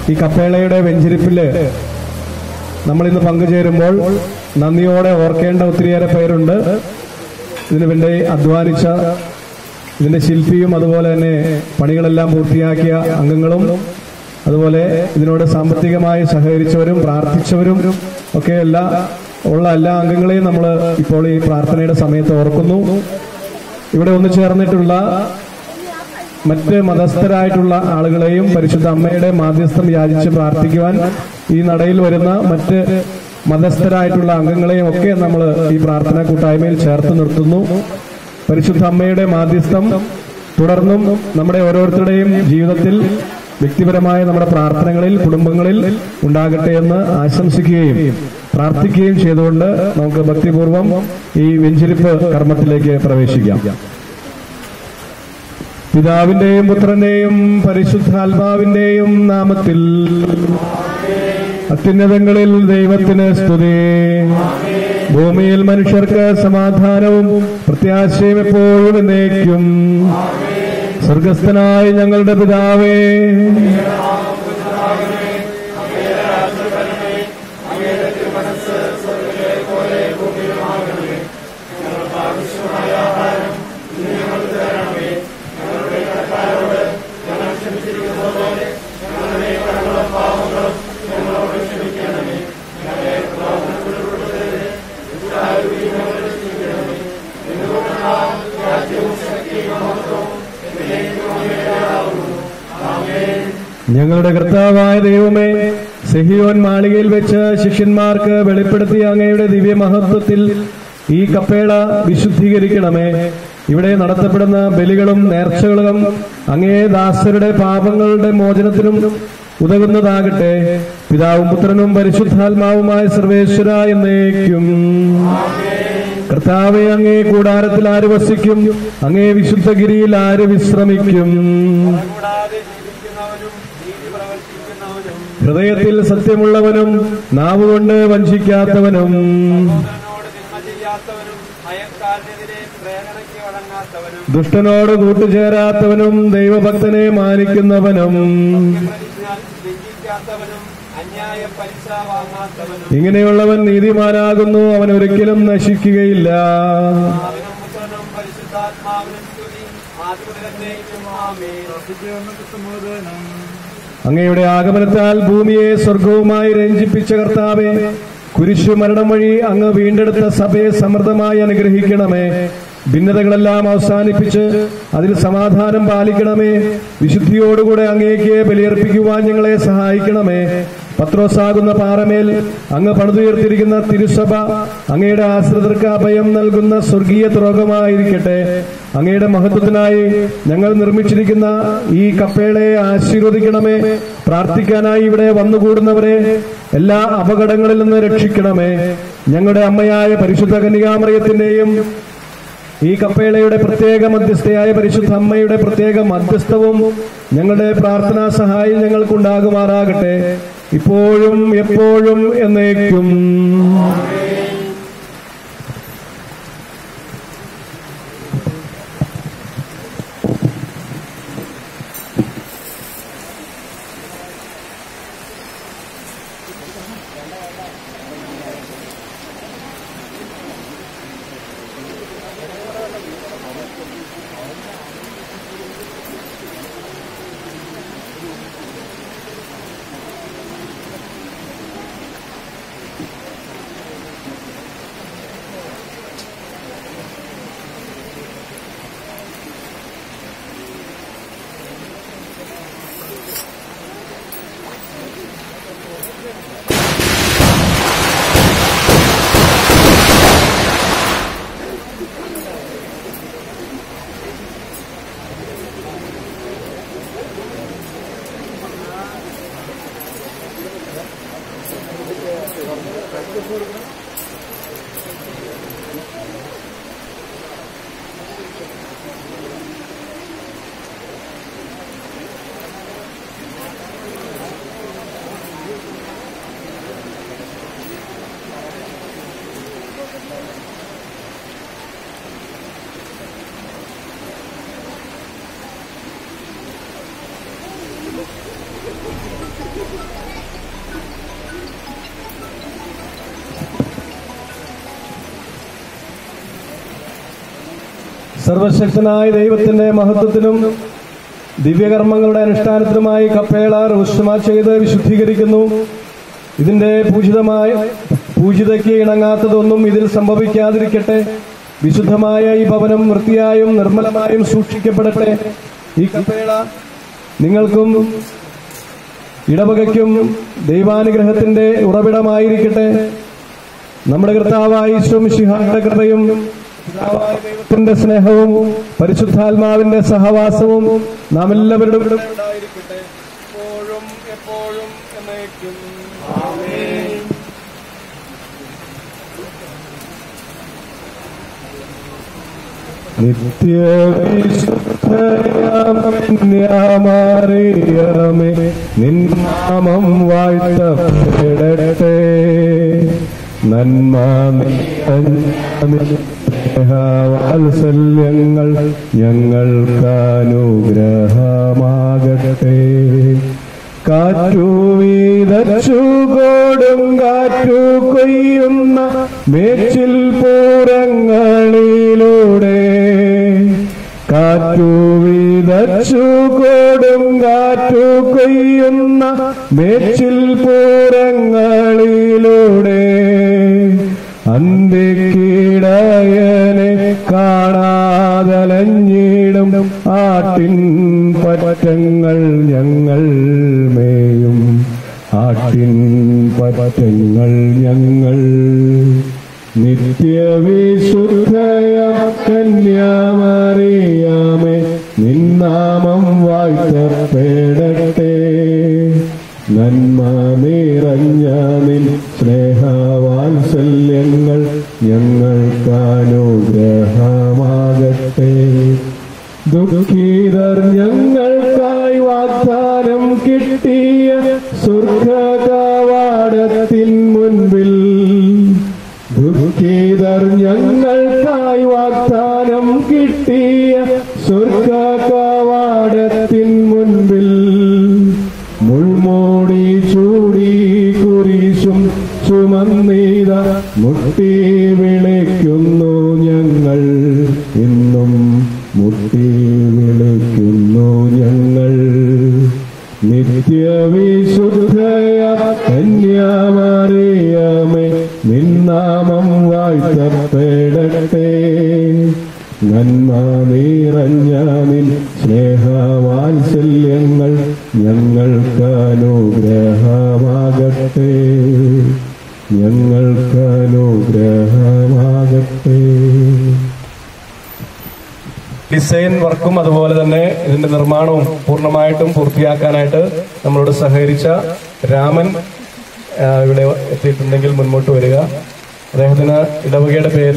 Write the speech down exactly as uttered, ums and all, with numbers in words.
ഈ കപ്പേളയുടെ വെഞ്ചരിപ്പില് നമ്മളിന്ന് പങ്കുചേരുമ്പോൾ നന്ദിയോടെ ഓർക്കേണ്ട ഒത്തിരിയേറെ പേരുണ്ട്. ഇതിനു വേണ്ടി അധ്വാനിച്ച ഇതിന്റെ ശില്പിയും അതുപോലെ തന്നെ പണികളെല്ലാം പൂർത്തിയാക്കിയ അംഗങ്ങളും അതുപോലെ ഇതിനോട് സാമ്പത്തികമായി സഹകരിച്ചവരും പ്രാർത്ഥിച്ചവരും ഒക്കെ എല്ലാ ഉള്ള എല്ലാ അംഗങ്ങളെയും നമ്മൾ ഇപ്പോൾ ഈ പ്രാർത്ഥനയുടെ സമയത്ത് ഓർക്കുന്നു. ഇവിടെ ഒന്ന് ചേർന്നിട്ടുള്ള മറ്റ് മതസ്ഥരായിട്ടുള്ള ആളുകളെയും പരിശുദ്ധ അമ്മയുടെ മാധ്യസ്ഥം യാചിച്ച് പ്രാർത്ഥിക്കുവാൻ ഈ നടയിൽ വരുന്ന മറ്റ് മതസ്ഥരായിട്ടുള്ള അംഗങ്ങളെയും ഒക്കെ നമ്മൾ ഈ പ്രാർത്ഥനാ കൂട്ടായ്മയിൽ ചേർത്ത് നിർത്തുന്നു. പരിശുദ്ധ അമ്മയുടെ മാധ്യസ്ഥം തുടർന്നും നമ്മുടെ ഓരോരുത്തരുടെയും ജീവിതത്തിൽ വ്യക്തിപരമായ നമ്മുടെ പ്രാർത്ഥനകളിൽ കുടുംബങ്ങളിൽ ഉണ്ടാകട്ടെ എന്ന് ആശംസിക്കുകയും പ്രാർത്ഥിക്കുകയും ചെയ്തുകൊണ്ട് നമുക്ക് ഭക്തിപൂർവം ഈ വെഞ്ചരിപ്പ് കർമ്മത്തിലേക്ക് പ്രവേശിക്കാം. പിതാവിന്റെയും പുത്രന്റെയും പരിശുദ്ധാത്മാവിന്റെയും നാമത്തിൽ. അത്യുന്നതങ്ങളിൽ ദൈവത്തിന് സ്തുതി, ഭൂമിയിൽ മനുഷ്യർക്ക് സമാധാനവും പ്രത്യാശയും എപ്പോഴും എന്നേക്കും. സ്വർഗസ്ഥനായ ഞങ്ങളുടെ പിതാവേ, ഞങ്ങളുടെ കർത്താവായ ദൈവമേ, സെഹിയോൻ മാളികയിൽ വെച്ച് ശിഷ്യന്മാർക്ക് വെളിപ്പെടുത്തിയ അങ്ങയുടെ ദിവ്യമഹത്വത്തിൽ ഈ കപ്പേള വിശുദ്ധീകരിക്കണമേ. ഇവിടെ നടത്തപ്പെടുന്ന ബലികളും നേർച്ചകളും അങ്ങേ ദാസരുടെ പാപങ്ങളുടെ മോചനത്തിനും ഉതകുന്നതാകട്ടെ. പിതാവും പുത്രനും പരിശുദ്ധാത്മാവുമായ സർവേശ്വര എന്നേക്കും. കർത്താവെ, അങ്ങേ കൂടാരത്തിൽ ആര് വസിക്കും? അങ്ങേ വിശുദ്ധഗിരിയിൽ ആര് വിശ്രമിക്കും? ഹൃദയത്തിൽ സത്യമുള്ളവനും നാവുകൊണ്ട് വഞ്ചിക്കാത്തവനും ദുഷ്ടനോട് കൂട്ടുചേരാത്തവനും ദൈവഭക്തനെ മാനിക്കുന്നവനും ഇങ്ങനെയുള്ളവൻ നീതിമാനാകുന്നു, അവൻ ഒരിക്കലും നശിക്കുകയില്ല. അങ്ങയുടെ ആഗമനത്താൽ ഭൂമിയെ സ്വർഗവുമായി രഞ്ജിപ്പിച്ച കർത്താവേ, കുരിശു മരണം വഴി അങ്ങ് വീണ്ടെടുത്ത സഭയെ സമൃദ്ധമായി അനുഗ്രഹിക്കണമേ. ഭിന്നതകളെല്ലാം അവസാനിപ്പിച്ച് അതിൽ സമാധാനം പാലിക്കണമേ. വിശുദ്ധിയോടുകൂടെ അങ്ങേക്ക് ബലിയർപ്പിക്കുവാൻ ഞങ്ങളെ സഹായിക്കണമേ. പത്രോസാകുന്ന പാറമേൽ അങ്ങ് പണിതുയർത്തിരിക്കുന്ന തിരുസഭ അങ്ങയുടെ ആശ്രിതർക്ക് അഭയം നൽകുന്ന സ്വർഗീയ തുറകമായിരിക്കട്ടെ. അങ്ങയുടെ മഹത്വത്തിനായി ഞങ്ങൾ നിർമ്മിച്ചിരിക്കുന്ന ഈ കപ്പേളയെ ആശീർവദിക്കണമേ. പ്രാർത്ഥിക്കാനായി ഇവിടെ വന്നുകൂടുന്നവരെ എല്ലാ അപകടങ്ങളിൽ നിന്ന് രക്ഷിക്കണമേ. ഞങ്ങളുടെ അമ്മയായ പരിശുദ്ധ കന്യകാമറിയത്തിന്റെയും ഈ കപ്പേളയുടെ പ്രത്യേക മധ്യസ്ഥയായ പരിശുദ്ധ അമ്മയുടെ പ്രത്യേക മധ്യസ്ഥവും ഞങ്ങളുടെ പ്രാർത്ഥനാ സഹായം ഞങ്ങൾക്കുണ്ടാകുമാറാകട്ടെ, ഇപ്പോഴും എപ്പോഴും എന്നേക്കും. സർവശക്തനായ ദൈവത്തിന്റെ മഹത്വത്തിനും ദിവ്യകർമ്മങ്ങളുടെ അനുഷ്ഠാനത്തിനുമായി കപ്പേള റോഷമ ചെയ്ത് വിശുദ്ധീകരിക്കുന്നു. ഇതിന്റെ പൂജിതമായ പൂജിതയ്ക്ക് ഇണങ്ങാത്തതൊന്നും ഇതിൽ സംഭവിക്കാതിരിക്കട്ടെ. വിശുദ്ധമായ ഈ ഭവനം വൃത്തിയായും നിർമ്മലമായും സൂക്ഷിക്കപ്പെടട്ടെ. ഈ കപ്പേള നിങ്ങൾക്കും ഇടവകയ്ക്കും ദൈവാനുഗ്രഹത്തിന്റെ ഉറവിടമായിരിക്കട്ടെ. നമ്മുടെ കർത്താവായ ഈശോ മിശിഹായുടെ കൃപയും പിതാവായ ദൈവത്തിന്റെ സ്നേഹവും പരിശുദ്ധാത്മാവിന്റെ സഹവാസവും നാം എല്ലാവരുടെ ഉണ്ടായിരിക്കട്ടെ, എപ്പോഴും എപ്പോഴും എന്നേക്കും. ആമേൻ. നിത്യവിശുദ്ധയാമറിയമേ നിൻ നാമം വാഴ്ത്തപ്പെടട്ടെ. നന്മ വാത്സല്യങ്ങൾ ഞങ്ങൾക്കനുഗ്രഹമാകട്ടെ. കാറ്റു വീതച്ചു കൊടുങ്കാറ്റു കൊയ്യുന്ന മേച്ചിൽ പൂരങ്ങളിലൂടെ, കാറ്റു വീതച്ചു കൊടുങ്കാറ്റു കൊയ്യുന്ന മേച്ചിൽ പൂരങ്ങളിലൂടെ, അന്തിക്കിടയനെ കാണാതലഞ്ഞിടും ആട്ടിൻ പറ്റങ്ങൾ ഞങ്ങൾ മേയും, ആട്ടിൻ പറ്റങ്ങൾ ഞങ്ങൾ. നിത്യവിശുദ്ധയ കന്യാമറിയമേ നിൻ നാമം വാഴ്ത്തപ്പെടട്ടെ. നന്മ നിറഞ്ഞ നിൻ സ്നേഹവാത്സല്യങ്ങൾ ഞങ്ങൾക്കനുഗ്രഹമാകട്ടെ. ദുഃഖിതർ ഞങ്ങൾക്കായി വാഗ്ദാനം കിട്ടിയ സ്വർഗ്ഗകവാടത്തിൻ മുൻപിൽ, ദുഃഖിതർ ഞങ്ങൾക്കായി വാഗ്ദാനം കിട്ടിയ സ്വർഗ്ഗകവാടത്തിൻ മുൻപിൽ, മുൾമോടി ചൂടി കുരിശും ചുമന്നീത മുട്ടി വിളിക്കുന്നു ഞങ്ങൾ, ഇന്നും മുട്ടി വിളിക്കുന്നു ഞങ്ങൾ. നിത്യവിശുദ്ധയ കന്യാമറിയമേ നിൻ നാമം വാഴ്ത്തപ്പെടട്ടെ. നന്മ നിറഞ്ഞ നിൻ സ്നേഹവാത്സല്യങ്ങൾ ഞങ്ങൾക്കനുഗ്രഹമാകട്ടെ, ഞങ്ങൾക്കനുഗ്രഹമാകട്ടെ. ഡിസൈൻ വർക്കും അതുപോലെ തന്നെ ഇതിന്റെ നിർമ്മാണവും പൂർണ്ണമായിട്ടും പൂർത്തിയാക്കാനായിട്ട് നമ്മളോട് സഹകരിച്ച രാമൻ ഇവിടെ എത്തിയിട്ടുണ്ടെങ്കിൽ മുൻപോട്ട് വരിക. അദ്ദേഹത്തിന് ഇടവകയുടെ പേരിൽ